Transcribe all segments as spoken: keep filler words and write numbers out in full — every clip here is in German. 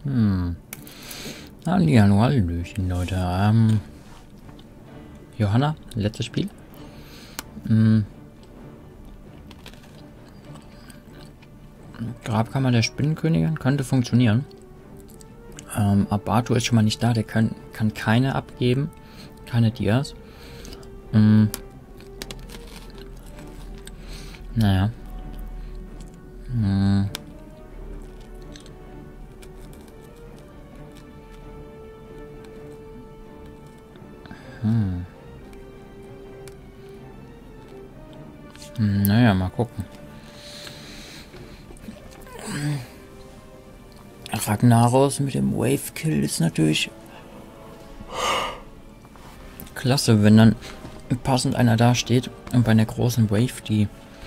Hm. Hallihallo, Hallöchen, Leute. Ähm, Johanna, letztes Spiel. Hm. Grabkammer der Spinnenkönigin könnte funktionieren. Ähm, Abato ist schon mal nicht da, der kann, kann keine abgeben. Keine Dias. Hm. Naja. Hm. Hm. Hm, naja, mal gucken. Ragnaros mit dem Wave Kill ist natürlich klasse, wenn dann passend einer da steht und bei einer großen Wave die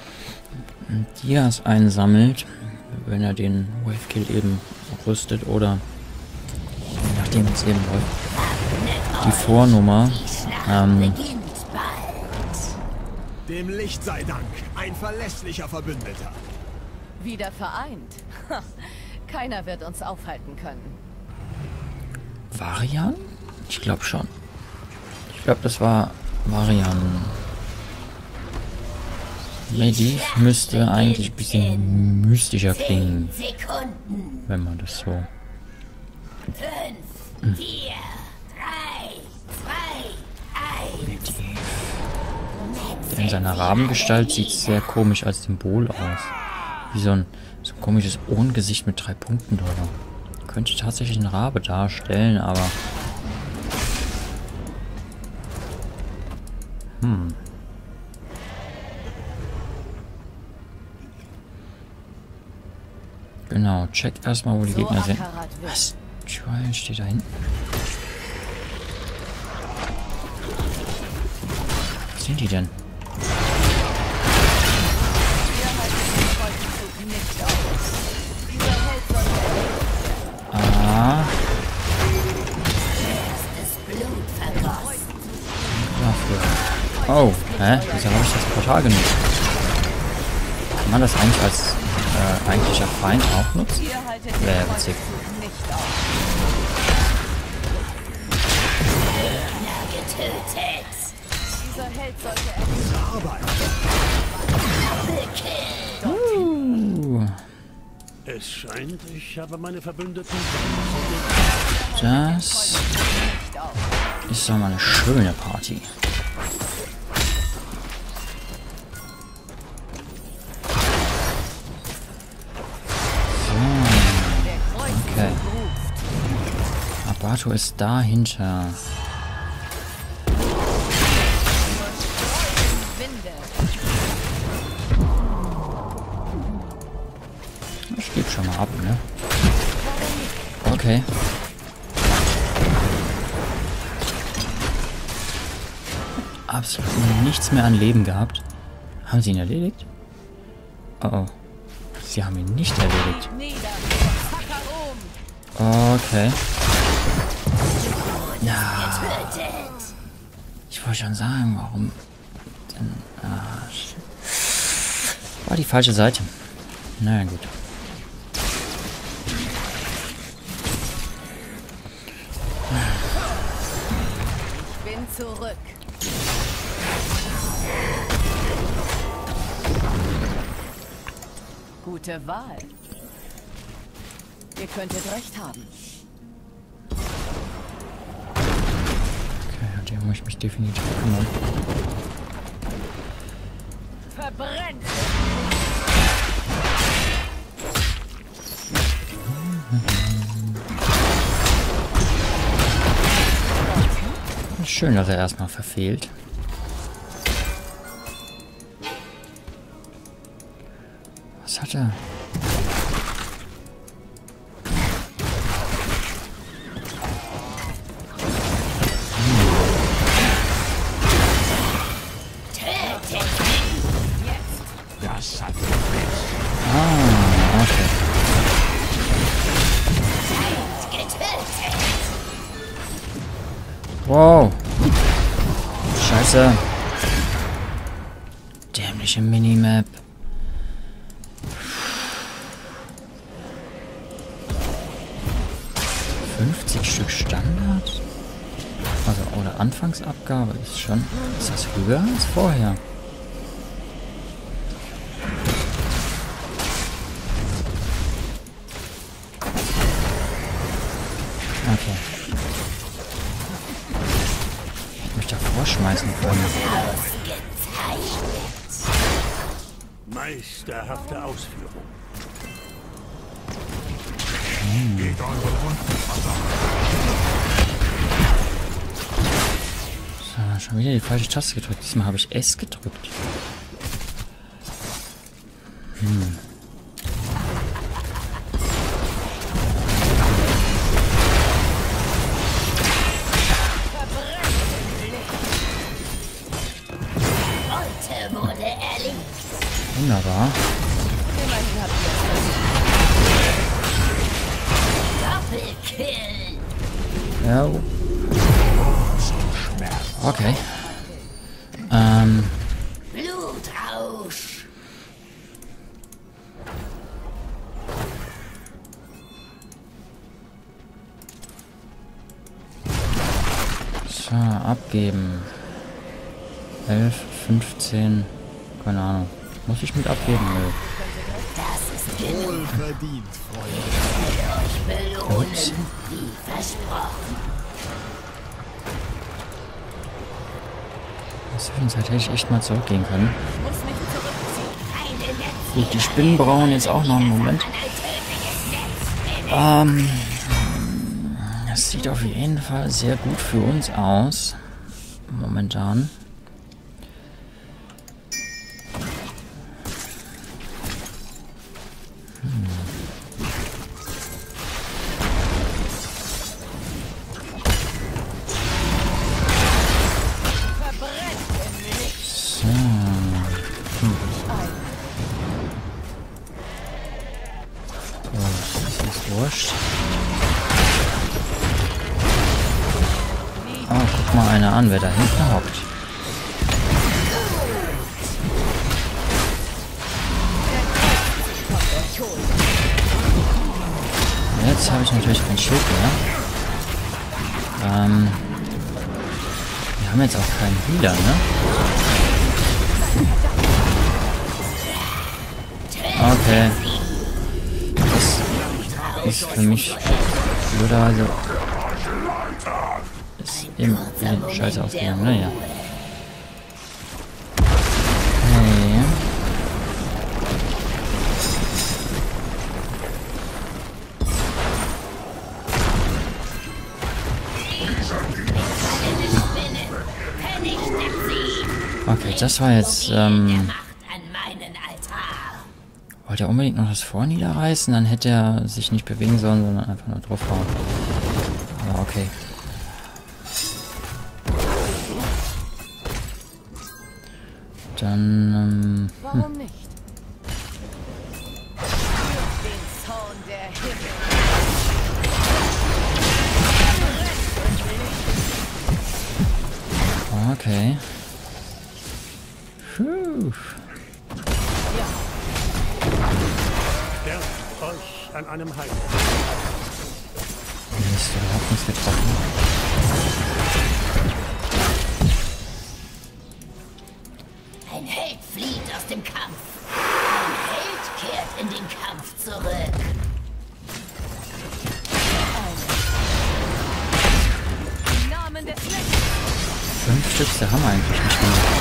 Dias einsammelt, wenn er den Wave Kill eben rüstet oder je nachdem es eben läuft. Die Vornummer. Ähm, Dem Licht sei Dank, ein verlässlicher Verbündeter. Wieder vereint. Keiner wird uns aufhalten können. Varian? Ich glaube schon. Ich glaube, das war Varian. Medivh müsste eigentlich ein bisschen mystischer klingen, wenn man das so... Fünf, vier, drei, zwei, eins. In seiner Rabengestalt sieht es sehr komisch als Symbol aus. Wie so ein, so ein komisches Ohrengesicht mit drei Punkten drüber. Könnte tatsächlich ein Rabe darstellen, aber... Hm. Genau, check erstmal, wo die Gegner sind. Was? Trial steht da hinten. Was sind die denn? Ah. Oh, hä? Wieso habe ich das Portal genutzt? Kann man das eigentlich als äh, eigentlicher Feind auch nutzen? Wäre witzig. Uh. Es scheint, ich habe meine Verbündeten. Das ist doch mal eine schöne Party. So. Okay. Abato ist dahinter. Ich gebe schon mal ab, ne? Okay. Absolut nichts mehr an Leben gehabt. Haben sie ihn erledigt? Oh oh. Sie haben ihn nicht erledigt. Okay. Ja. Ich wollte schon sagen, warum denn... Ah, war die falsche Seite. Na ja, gut. Ich bin zurück. Gute Wahl. Ihr könntet recht haben. Okay, an dem muss ich mich definitiv kümmern. Verbrennt! Schön, dass er erstmal verfehlt. Was hat er? Das hat Ah, okay. Wow. Scheiße. Dämliche Minimap. achtzig Stück Standard? Also, oder Anfangsabgabe ist schon... Ist das höher als vorher? Okay. Ich möchte davor schmeißen können. Meisterhafte Ausführung. Geht eure Wunden So, schon wieder die falsche Taste gedrückt. Diesmal habe ich S gedrückt. Hm. Wunderbar. Immerhin habt ihr Doppelkill. Ja. Okay. Ähm. Blutrausch. So, abgeben. elf, fünfzehn. Keine Ahnung. Muss ich mit abgeben? Nö. Das ist genug. wohlverdient, Freunde. Ich will euch belohnen, Ups. wie versprochen. In der Zwischenzeit hätte ich echt mal zurückgehen können. muss mich zurückziehen. Keine Netz. Gut, die Spinnen brauchen jetzt auch noch einen Moment. Ähm. Das sieht auf jeden Fall sehr gut für uns aus. Momentan. So. Hm. So, das ist wurscht. Oh, guck mal einer an, wer da hinten hockt. Jetzt habe ich natürlich kein Schild mehr. Ähm, wir haben jetzt auch keinen Healer, ne? Okay. Das ist für mich blöderweise ist eben nee, scheiße ausgegangen, naja. Okay. Okay, das war jetzt, ähm... wollte er unbedingt noch das Vor niederreißen, dann hätte er sich nicht bewegen sollen, sondern einfach nur draufhauen. Aber okay. Dann, ähm... Warum nicht? Den Zorn der Himmel. Okay. Puh. Sterbt euch an einem Heil. Mist, überhaupt nichts getroffen. Ein Held flieht aus dem Kampf. Ein Held kehrt in den Kampf zurück. Im Namen des Lichts. Fünf Stück, da haben wir eigentlich nicht mehr.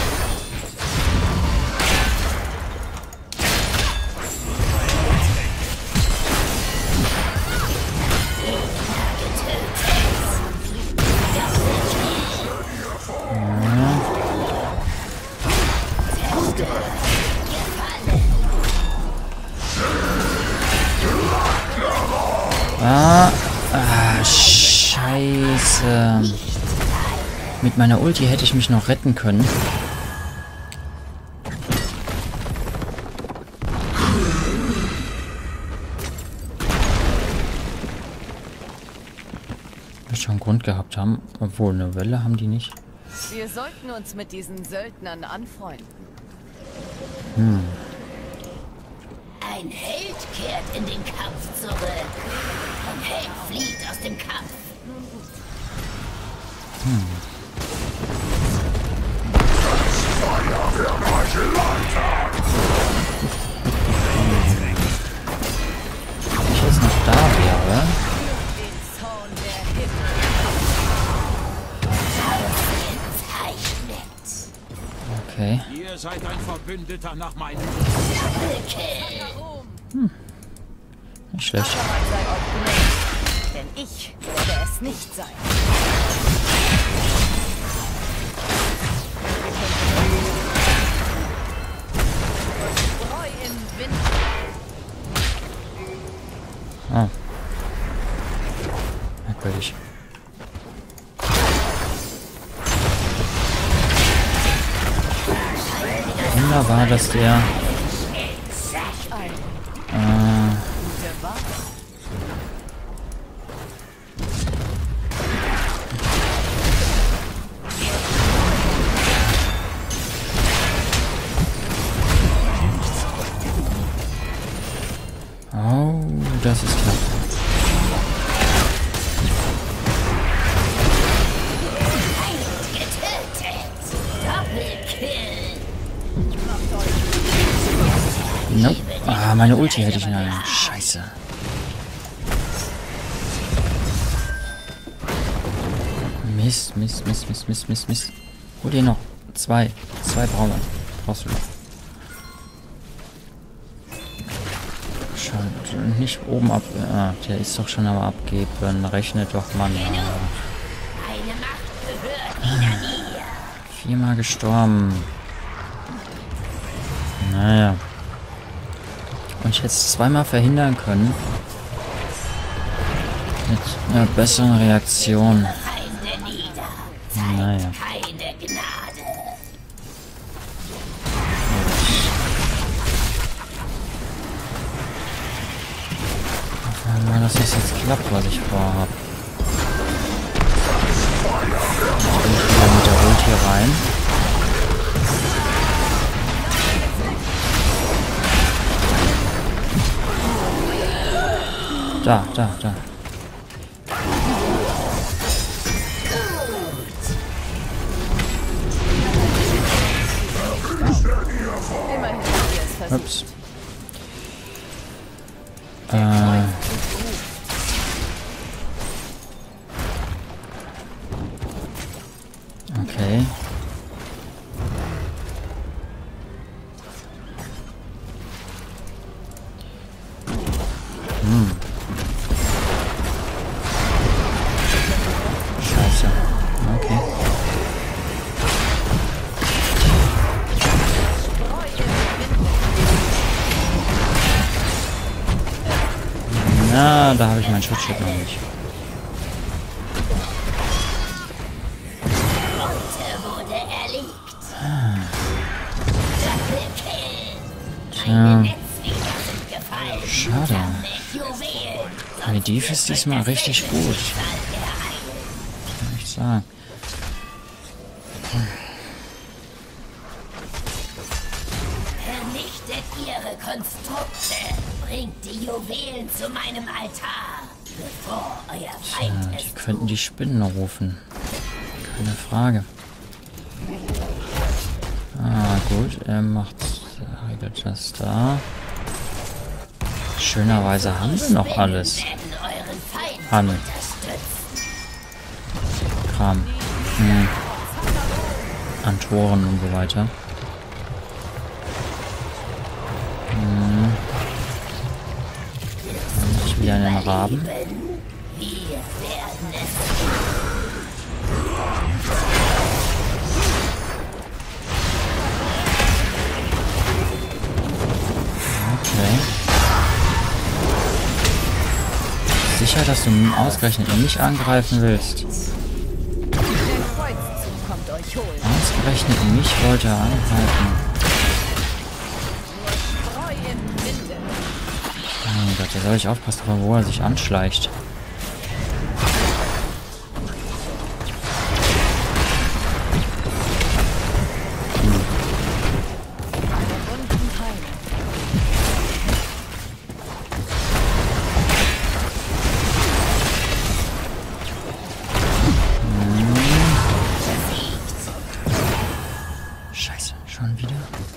Ah, ah, scheiße. Mit meiner Ulti hätte ich mich noch retten können. Wird schon einen Grund gehabt haben. Obwohl, eine Welle haben die nicht. Wir sollten uns mit diesen Söldnern anfreunden. Hm. Ein Held kehrt in den Kampf zurück. Ein Held flieht aus dem Kampf. Nun Hm. Wenn ich jetzt noch da wäre. Okay. Ihr seid ein Verbündeter nach meinem... Hm. Nicht schlecht. Denn ich werde es nicht sein. Treu im Wind. Ah. Merkwürdig. Wunderbar, dass der... Äh, oh, das ist knapp. Nope. Ah, meine Ulti hätte ich noch. Scheiße. Mist, Mist, Mist, Mist, Mist, Mist, Mist. Hol dir noch. Zwei. Zwei brauchen wir. Brauchst du noch. Schon nicht oben ab. Ah, der ist doch schon am Abgeben. Rechnet doch, Mann. Ah. Viermal gestorben. Naja. Und ich hätte es zweimal verhindern können. Mit einer besseren Reaktion. Naja. Hoffen wir mal, dass das jetzt klappt, was ich vorhabe. Ich bin wieder mit der Ulti rein. Da, da, da. Ups. Äh. Okay. Hm. Scheiße. Okay. Na, da habe ich mein Schutzschild noch nicht. Tja. Schade. Medivh ist diesmal richtig gut. Kann ich sagen. Vernichtet ihre Konstrukte. Bringt die Juwelen zu meinem Altar, bevor euer Feind Tja, es die könnten die Spinnen rufen. Keine Frage. Ah, gut. Er macht... Er regelt das da. Schönerweise haben wir noch alles. An. Kram. Hm. An Toren und so weiter. Hm. Und ich wieder einen Raben. Okay. Sicher, dass du ausgerechnet mich angreifen willst? Ausgerechnet mich wollte er angreifen. Oh Gott, da soll ich aufpassen, von wo er sich anschleicht. Schon wieder.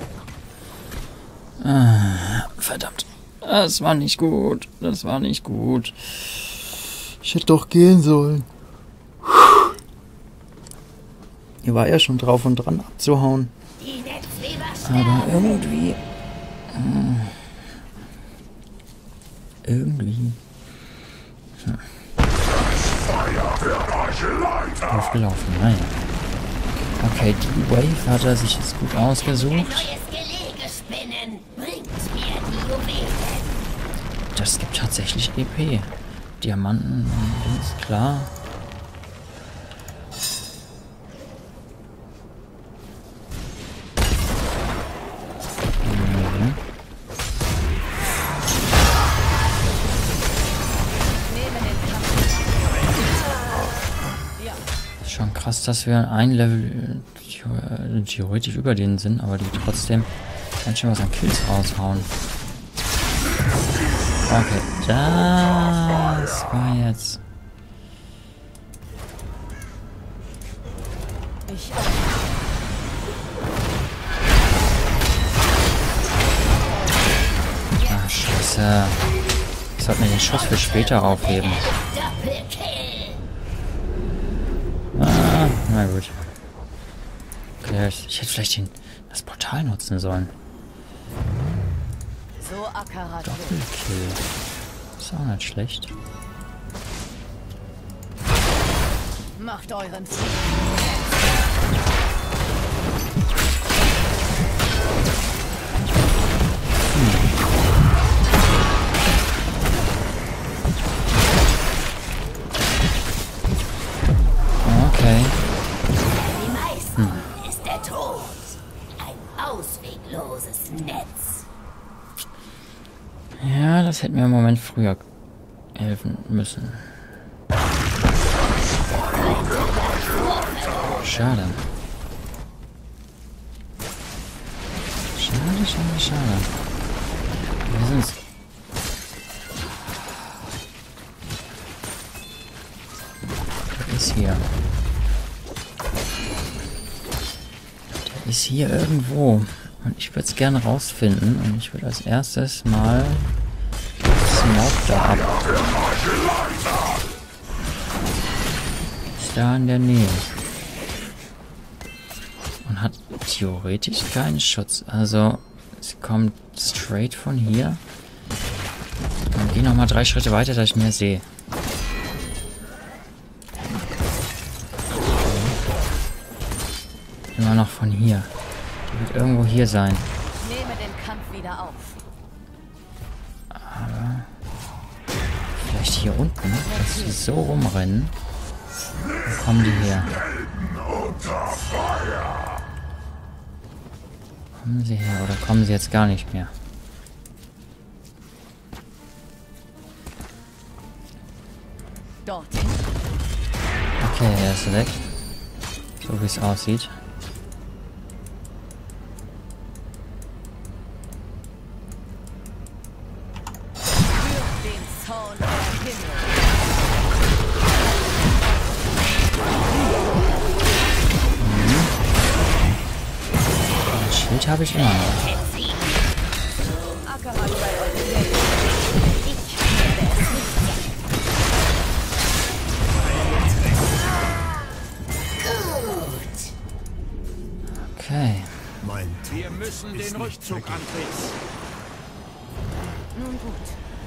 Ah, verdammt. Das war nicht gut. Das war nicht gut. Ich hätte doch gehen sollen. Hier war ja schon drauf und dran abzuhauen. Aber irgendwie... Hm, irgendwie... Hm. Aufgelaufen, naja. Okay, die Wave hat er sich jetzt gut ausgesucht. Das gibt tatsächlich E P. Diamanten, ist klar. Mhm. Ist schon krass, dass wir ein Level äh, theoretisch über denen sind, aber die trotzdem ganz schön was an Kills raushauen. Okay, das war jetzt... Ich Ach, scheiße. Ich sollte mir den Schuss für später aufheben. Ah, na gut. Okay, ich hätte vielleicht den, das Portal nutzen sollen. So Akarat. Doppelkill. Ist auch nicht schlecht. Macht euren Ziel. Okay. Die meisten hm. ist der Tod. Ein auswegloses Netz. Ja, das hätten wir im Moment früher helfen müssen. Schade. Schade, schade, schade. Wir sind's. Der ist hier. Der ist hier irgendwo. Und ich würde es gerne rausfinden. Und ich würde als erstes mal Smoke da ab. Ist da in der Nähe. Und hat theoretisch keinen Schutz. Also, sie kommt straight von hier. Dann geh nochmal drei Schritte weiter, dass ich mehr sehe. Immer noch von hier. Die wird irgendwo hier sein. Ich nehme den Kampf wieder auf. Aber vielleicht hier unten, dass sie so rumrennen. Wo kommen die her? Kommen sie her oder kommen sie jetzt gar nicht mehr? Dorthin. Okay, er ist weg. So wie es aussieht. Schild habe ich immer noch. Okay. Wir müssen den Rückzug antreten. Nun gut.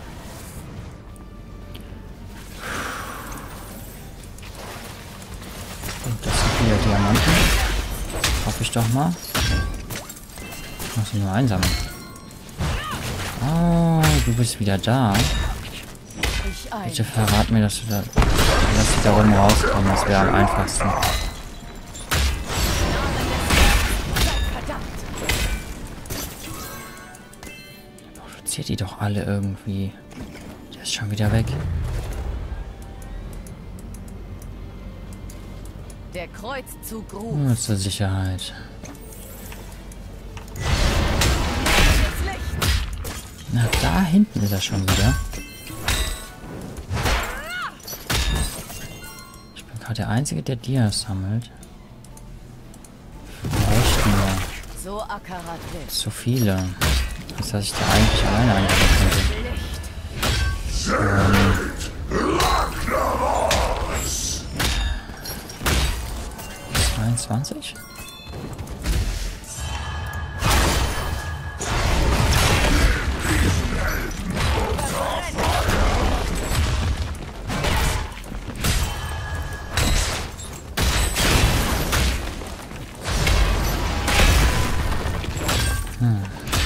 Und das sind wieder Diamanten. Hoffe ich doch mal. Ich muss sie nur einsammeln. Oh, du bist wieder da. Bitte verrat mir, dass du da, dass sie da oben rauskommen. Das wäre am einfachsten. Produziert die doch alle irgendwie. Der ist schon wieder weg. Der Kreuzzug ruft. Nur zur Sicherheit. Na, da hinten ist er schon wieder. Ich bin gerade der Einzige, der Dias sammelt. Vielleicht nur. So Akarat will. Zu viele. Das heißt, ich da eigentlich alleine angreifen könnte. Ähm. zweiundzwanzig? Hm.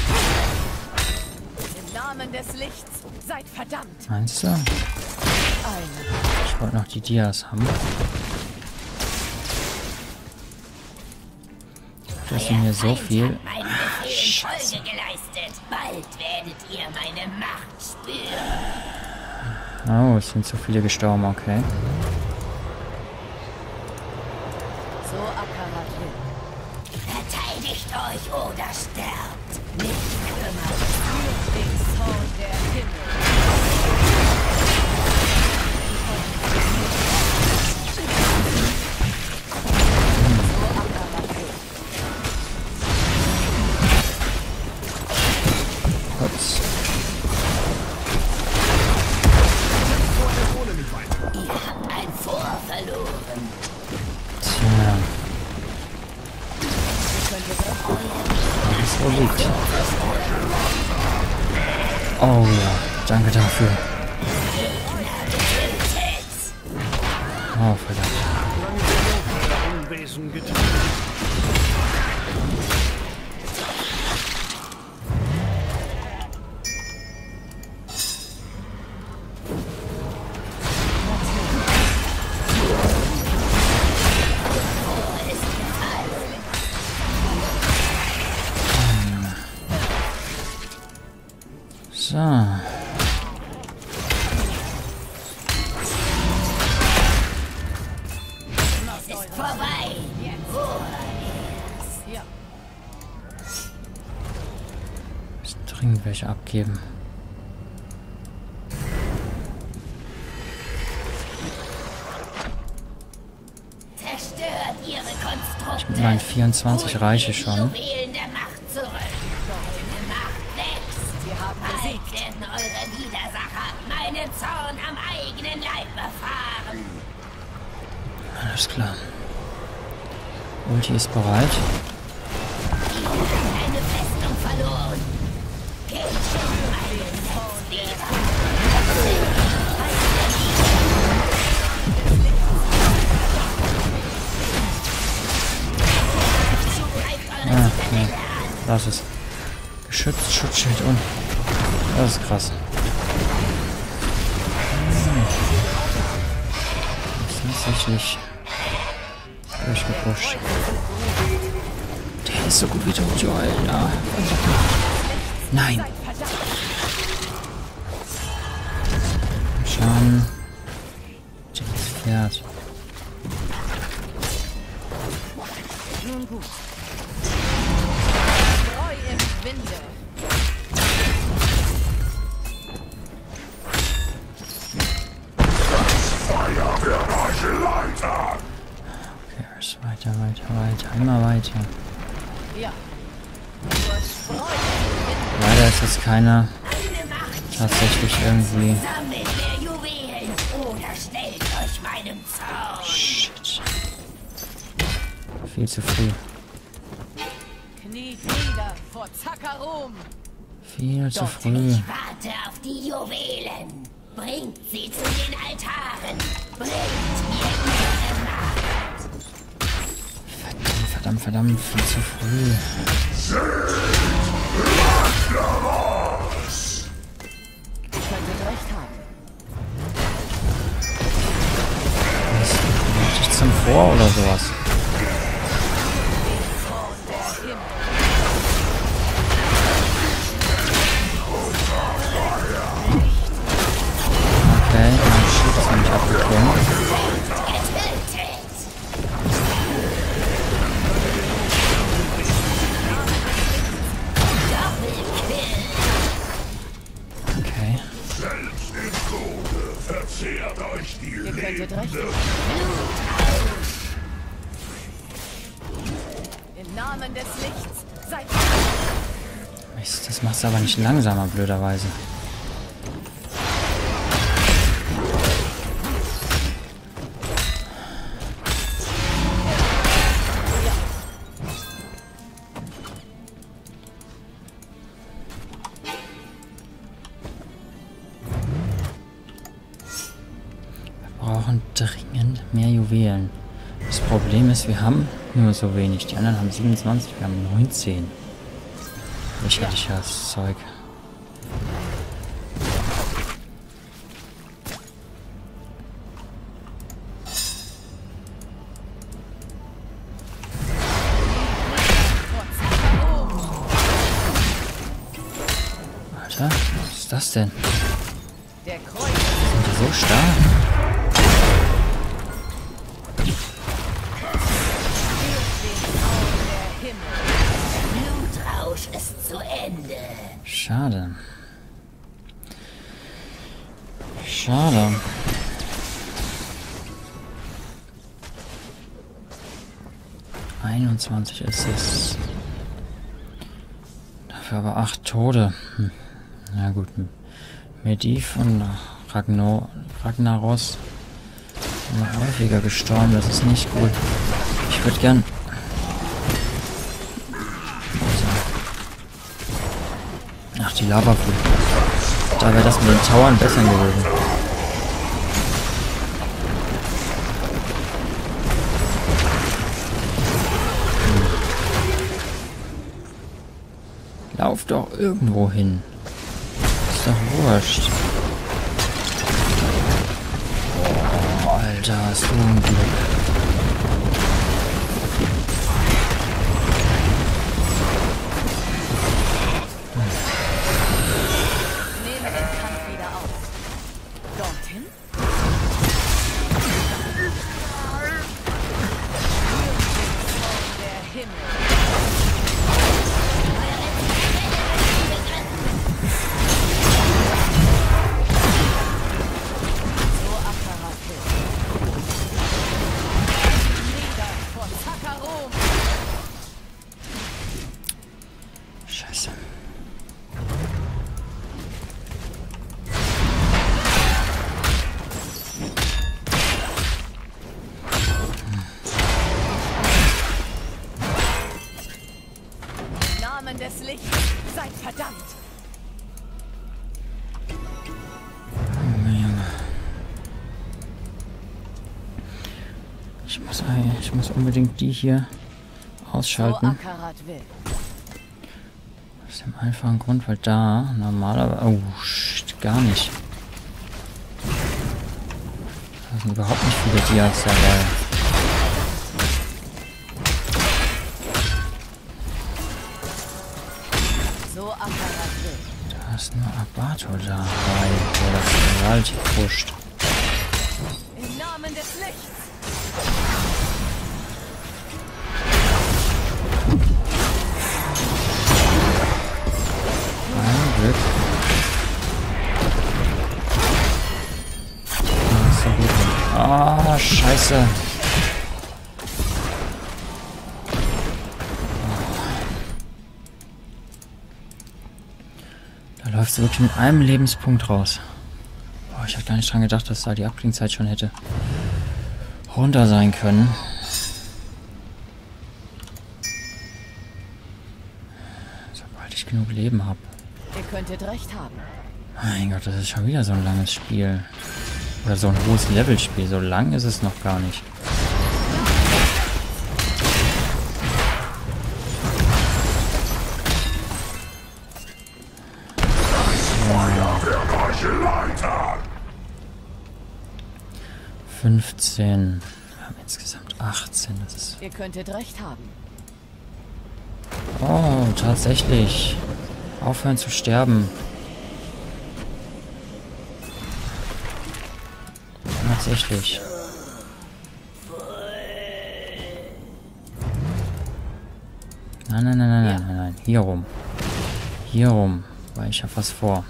Im Namen des Lichts, seid verdammt. Meinst du? Eine. Ich wollte noch die Dias haben. Das sind mir so viel. Ach, Scheiße. Geleistet. Bald werdet ihr meine Macht spüren. Oh, es sind so viele gestorben, okay. So Akarat will. Verteidigt euch oder sterbt. Nicht kümmern. Den Zorn der Himmel. Ups. Ihr habt ein Vor verloren. Tja. Das ist wohl gut. Oh ja, danke dafür. Oh, verdammt. Unwesen getan. So. Es ist vorbei. Ja. Müssen dringend welche abgeben. Zerstört ihre Konstrukte. Mit meinen vierundzwanzig reiche schon. Juwelen der Macht zurück. Eure Macht wächst. Wir haben Bald besiegt. werden eure Widersacher meinen Zorn am eigenen Leib erfahren. Alles klar. Ulti ist bereit. Ihr habt eine Festung verloren. Geht schon meinen Zorn wieder. Ah, nee. Lass es. Geschützt, Schutzschild und. Das ist krass. Hm. Das ist tatsächlich durchgepusht. Der ist so gut wie tot, Joel. Ja. Nein. Schauen. Das Pferd. Nun gut. Treu im Winde. Okay, ist weiter, weiter, weiter. Immer weiter. Ja. Nur Streu im Winde. Leider ist jetzt keiner tatsächlich irgendwie. Sammelt mehr Juwelen oder stellt euch meinem Zorn. Shit. Viel zu früh. Kniet nieder vor Zakarum. Viel zu früh. Ich warte auf die Juwelen. Bringt sie zu den Altaren. Bringt mir ihre Macht. Verdammt, verdammt, verdammt. Viel zu früh. Ich könnte recht haben. Was? Ich zum Vor oder sowas? Okay, mein Schild ist noch nicht abgekommen. Okay. Ihr könntet recht haben. Im Namen des Lichts, Seid Mist, das macht es aber nicht langsamer, blöderweise. Wir brauchen dringend mehr Juwelen. Das Problem ist, wir haben nur so wenig. Die anderen haben siebenundzwanzig, wir haben neunzehn. Lächerliches Zeug. Alter, was ist das denn? der Kreuz. Sind die so stark? Blutrausch ist zu Ende. Schade. Schade. einundzwanzig ist es. Dafür aber acht Tode. Hm. Na gut. Medivh und Ragnar Ragnaros sind noch häufiger gestorben. Das ist nicht gut. Ich würde gern... Ach, die Lavaflut. Da wäre das mit den Towern besser gewesen. Lauf doch irgendwo hin. Ist doch wurscht. Oh, Alter, ist Unglück. Nehme den Kampf wieder auf. Dorthin? Der Himmel. Scheiße. Im Namen des Lichts, seid verdammt! Ich muss, ich muss unbedingt die hier So ausschalten. Akarat will. Aus dem einfachen Grund, weil da normalerweise... Oh, shit, gar nicht. Da sind überhaupt nicht viele Dias dabei. So Akarat will. Da ist nur Abato dabei, der das Gewalt pusht. Im Namen des Lichts! Ein Glück. Ah, ist so gut. Ah, scheiße. Da läuft sie wirklich mit einem Lebenspunkt raus. Boah, ich hatte gar nicht dran gedacht, dass da die Abklingzeit schon hätte runter sein können. Sobald ich genug Leben habe. Ihr könntet recht haben. Mein Gott, das ist schon wieder so ein langes Spiel. Oder so ein hohes Levelspiel. So lang ist es noch gar nicht. fünfzehn. Wir haben insgesamt achtzehn. Das ist... Ihr könntet recht haben. Oh, tatsächlich. Aufhören zu sterben. Tatsächlich. Nein, nein, nein, nein, nein, nein, nein. Hier rum. Hier rum. Weil ich habe was vor.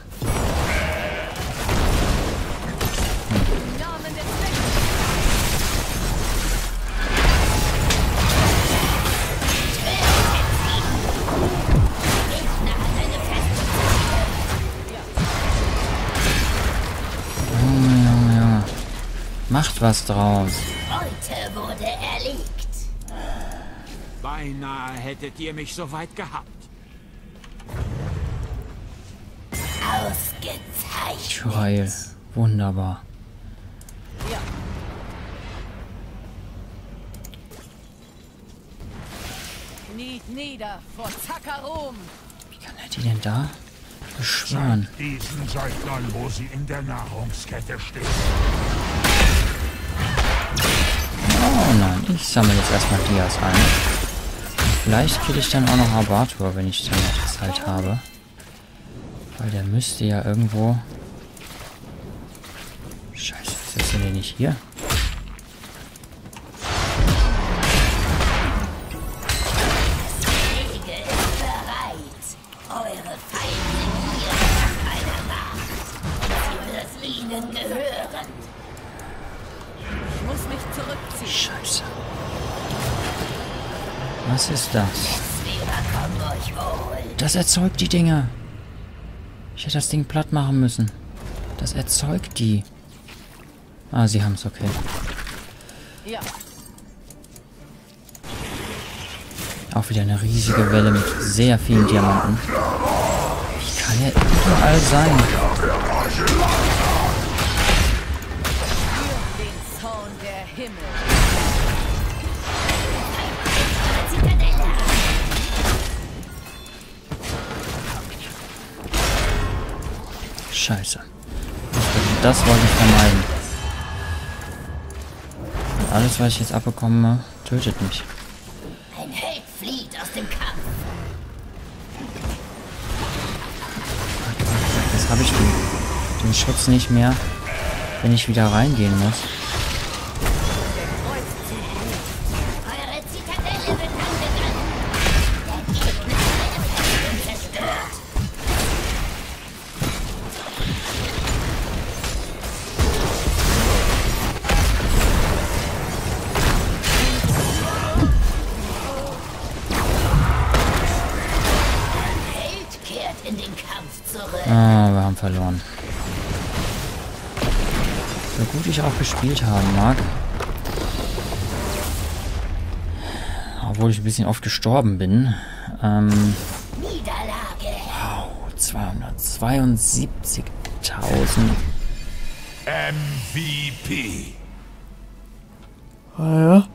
Im Namen des Lichts! Macht was draus. Heute wurde erlegt. Beinahe hättet ihr mich so weit gehabt. Ausgezeichnet. Geil. Wunderbar. Ja. Kniet nieder vor Zakarum. Wie kann er die denn da beschwören? Diesen Söldnern, wo sie in der Nahrungskette stehen. Oh nein, ich sammle jetzt erstmal Dias ein. Vielleicht kriege ich dann auch noch Arbator, wenn ich dann noch Zeit habe. Weil der müsste ja irgendwo... Scheiße, was ist denn nicht hier? Ich muss mich zurückziehen. Scheiße. Was ist das? Das erzeugt die Dinger. Ich hätte das Ding platt machen müssen. Das erzeugt die. Ah, sie haben es, okay. Ja. Auch wieder eine riesige Welle mit sehr vielen Diamanten. Wie kann er überall sein? Den Zorn der Himmel. Scheiße. Das wollte ich vermeiden. Und alles, was ich jetzt abbekomme, tötet mich. Ein Held flieht aus dem Kampf. Jetzt habe ich den, den Schutz nicht mehr, wenn ich wieder reingehen muss. Eure Zitadelle wird angegriffen. Der Gegner wird zerstört. Held kehrt in den Kampf zurück. Ah, wir haben verloren. So gut ich auch gespielt haben mag. Obwohl ich ein bisschen oft gestorben bin. Ähm, Niederlage. wow, zweihundertzweiundsiebzigtausend. M V P. Ah ja.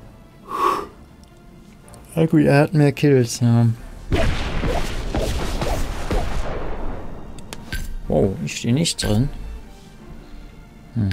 Ja gut, er hat mehr Kills, ja. Wow, ich stehe nicht drin. Hm.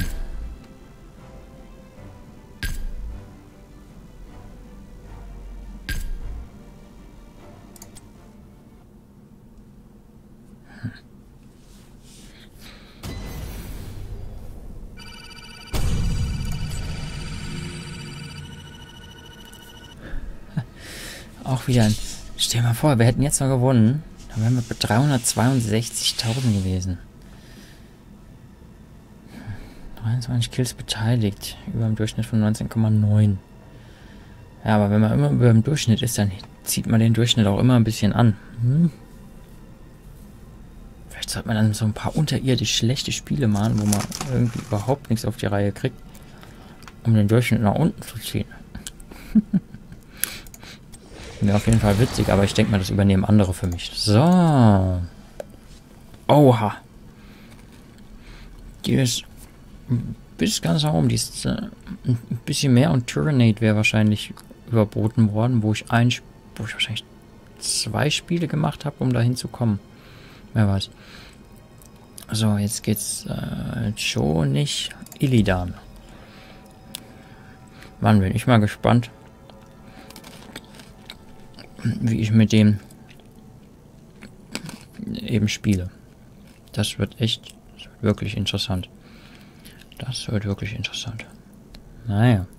Auch wieder ein... Stell dir mal vor, wir hätten jetzt noch gewonnen. Dann wären wir bei dreihundertzweiundsechzigtausend gewesen. dreiundzwanzig Kills beteiligt. Über dem Durchschnitt von neunzehn Komma neun. Ja, aber wenn man immer über dem Durchschnitt ist, dann zieht man den Durchschnitt auch immer ein bisschen an. Hm? Vielleicht sollte man dann so ein paar unterirdisch schlechte Spiele machen, wo man irgendwie überhaupt nichts auf die Reihe kriegt, um den Durchschnitt nach unten zu ziehen. Ja, auf jeden Fall witzig, aber ich denke mal, das übernehmen andere für mich. So. Oha. Die ist bis ganz nach oben. Die ist äh, ein bisschen mehr und Tyrannate wäre wahrscheinlich überboten worden, wo ich ein, wo ich wahrscheinlich zwei Spiele gemacht habe, um dahin zu kommen. Wer weiß. So, jetzt geht's äh, schon nicht Illidan. Mann, bin ich mal gespannt, wie ich mit dem eben spiele. Das wird echt, das wird wirklich interessant. Das wird wirklich interessant. Naja.